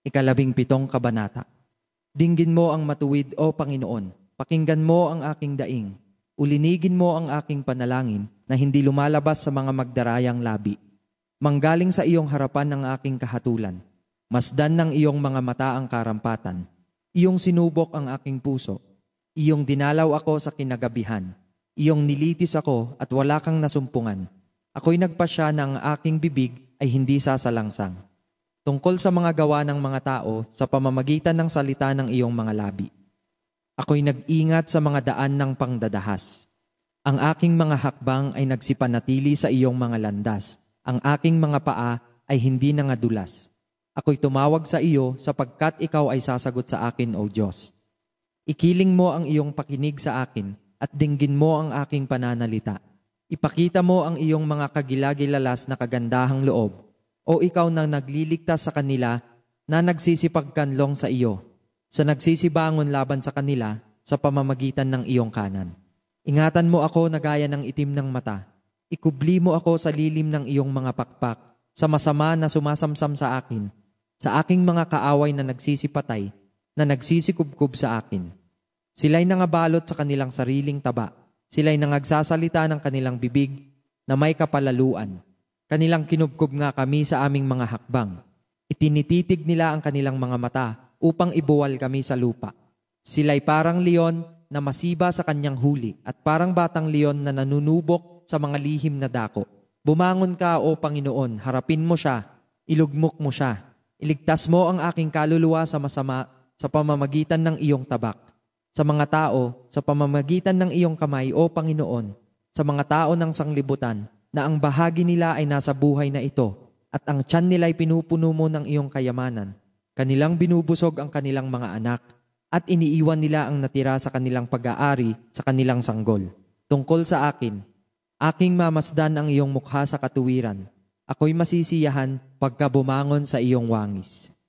17 kabanata. Dinggin mo ang matuwid, O Panginoon. Pakinggan mo ang aking daing. Ulinigin mo ang aking panalangin na hindi lumalabas sa mga magdarayang labi. Manggaling sa iyong harapan ng aking kahatulan. Masdan ng iyong mga mata ang karampatan. Iyong sinubok ang aking puso. Iyong dinalaw ako sa kinagabihan. Iyong nilitis ako at wala kang nasumpungan. Ako'y nagpasya na ang aking bibig ay hindi sasalangsang. Tungkol sa mga gawa ng mga tao sa pamamagitan ng salita ng iyong mga labi. Ako'y nag-ingat sa mga daan ng pangdadahas. Ang aking mga hakbang ay nagsipanatili sa iyong mga landas. Ang aking mga paa ay hindi nangadulas. Ako'y tumawag sa iyo sapagkat ikaw ay sasagot sa akin, O Diyos. Ikiling mo ang iyong pakinig sa akin at dinggin mo ang aking pananalita. Ipakita mo ang iyong mga kagilagilalas na kagandahang loob, o ikaw na nagliligtas sa kanila na nagsisipagkanlong sa iyo, sa nagsisibangon laban sa kanila sa pamamagitan ng iyong kanan. Ingatan mo ako na gaya ng itim ng mata. Ikubli mo ako sa lilim ng iyong mga pakpak, sa masama na sumasamsam sa akin, sa aking mga kaaway na nagsisipatay, na nagsisikubkub sa akin. Sila'y nangabalot sa kanilang sariling taba. Sila'y nangagsasalita ng kanilang bibig na may kapalaluan. Kanilang kinubkob nga kami sa aming mga hakbang. Itinititig nila ang kanilang mga mata upang ibuwal kami sa lupa. Sila'y parang leon na masiba sa kanyang huli at parang batang leon na nanunubok sa mga lihim na dako. Bumangon ka, O Panginoon, harapin mo siya, ilugmok mo siya. Iligtas mo ang aking kaluluwa sa masama sa pamamagitan ng iyong tabak. Sa mga tao, sa pamamagitan ng iyong kamay, O Panginoon, sa mga tao ng sanglibutan, na ang bahagi nila ay nasa buhay na ito, at ang tiyan nila ay pinupuno mo ng iyong kayamanan. Kanilang binubusog ang kanilang mga anak, at iniiwan nila ang natira sa kanilang pag-aari sa kanilang sanggol. Tungkol sa akin, aking mamasdan ang iyong mukha sa katuwiran. Ako'y masisiyahan pagka bumangon sa iyong wangis.